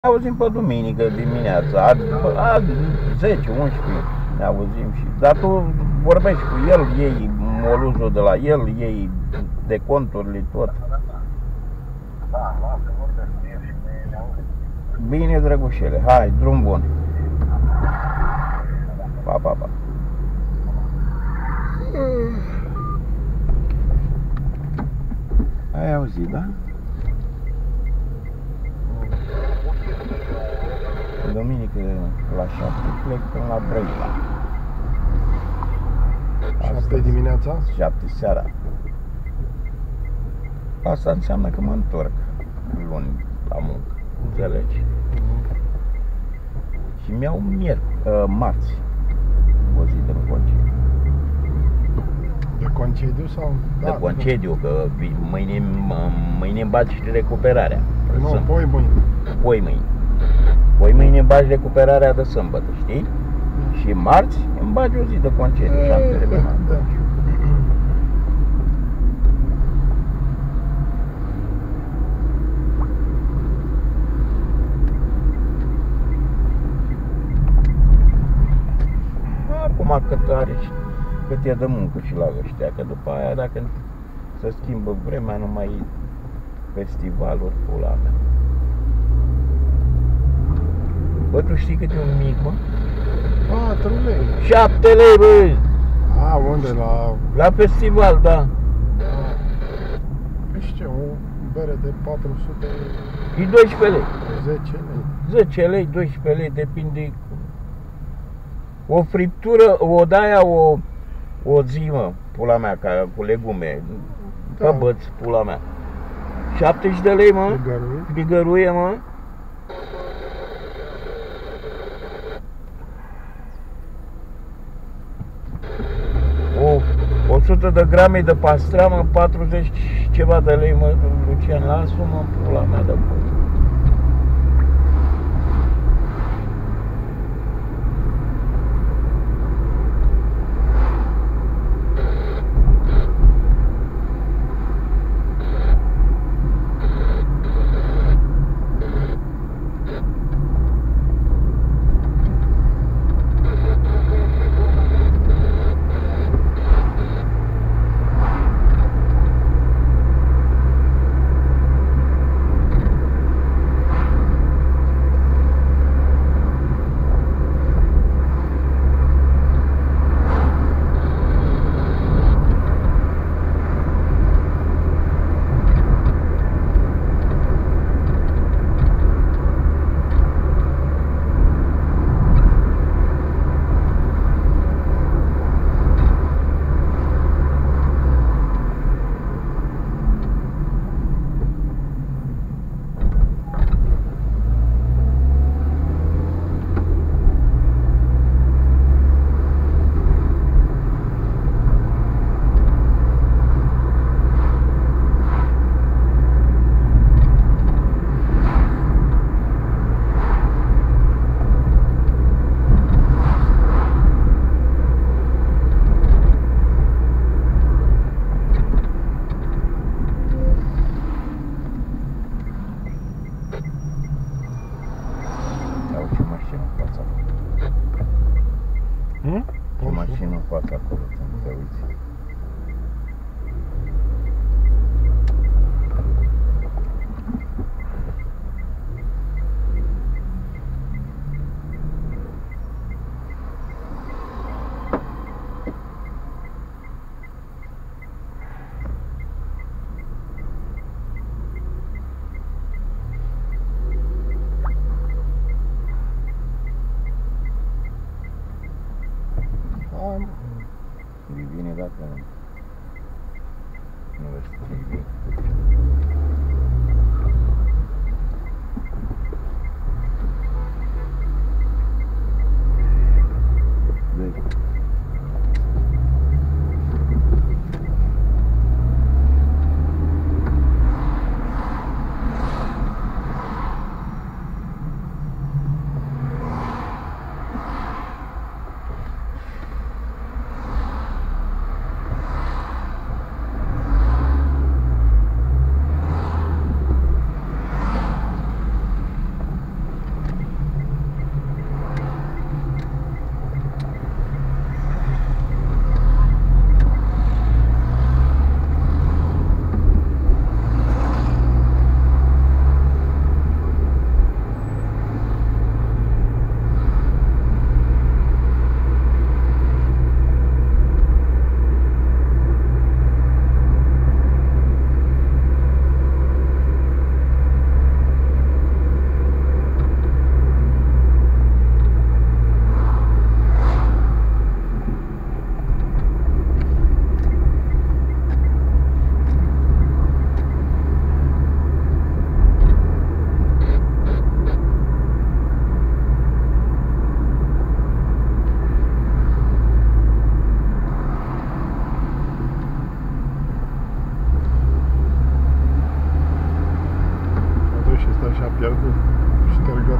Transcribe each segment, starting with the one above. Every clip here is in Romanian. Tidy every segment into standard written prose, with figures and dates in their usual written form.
Auzim pe duminică dimineața, a 10-11 ne auzim și... Dar tu vorbești cu el, iei moluzul de la el, iei deconturile, tot. Da, lasă, vorbesc cu el și ne auzim. Bine, drăgușele, hai, drum bun. Pa, pa, pa. Ai auzit, da? Duminică la 7 plec până la Brăila. 7 dimineața? 7 seara. Asta înseamnă că mă întorc luni la muncă, înțelegi? Și mi-au marți o zi de concediu. De concediu sau? De concediu, că mâine îmi bagi și recuperarea. Nu, poi mâine. Poi mâine. Poi mâine îmi bagi recuperarea de sâmbătă, știi? Și marți îmi bagi o zi de concediu și am terminat. Da. Acum cât e de muncă și la ăștia, că după aia dacă se schimbă vremea, nu mai e festivaluri, pula mea. Bă, tu știi cât e un mic, mă? 4 lei. 7 lei, bă! A, unde? La festival, da. Nu știu, o bere de 400... E 12 lei. 10 lei. 10 lei, 12 lei, depinde. O friptură, o zi, mă, pula mea, cu legume, Da. băți, pula mea. 70 de lei, mă, grigăruie, mă. O 100 de grame de pastramă, 40 ceva de lei, mă, Lucian, lasă-mă, pula mea de bă. Ce mașină în fața acolo, te uiți. E bine dacă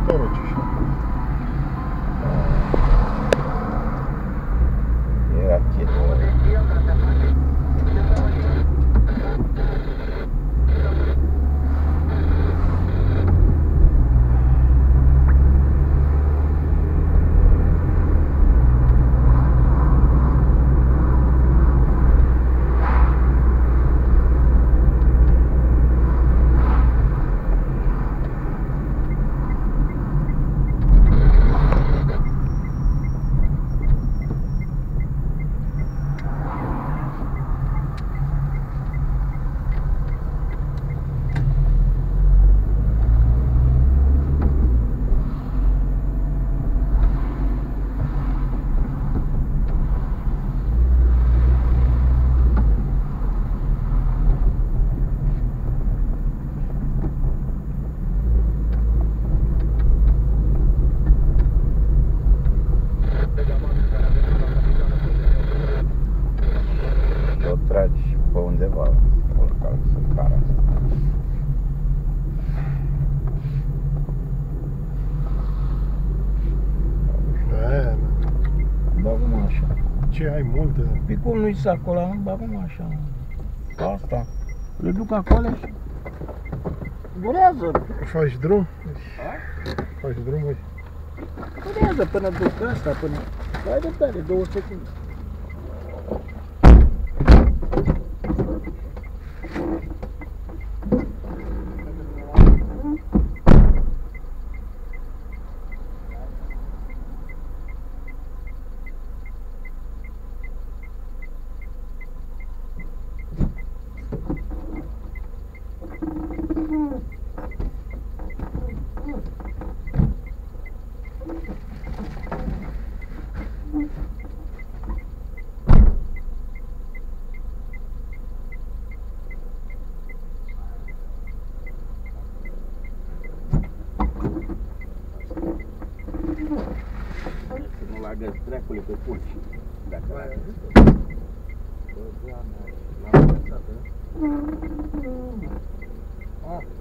motorul ce și E rachetă. O tragi pe undeva, oricare să cara asta. Bagă-mă așa. Ce ai multe? Păi cum nu-i sac ăla, bagă-mă așa. Asta. Le duc acolo și durează. Faci drum? Faci drumuri? Durează până duc asta, până... Hai de tare, 2 secunde. Să nu lagă strecule pe pulci. Dacă lagă. Bă, Doamne, l-am învățat,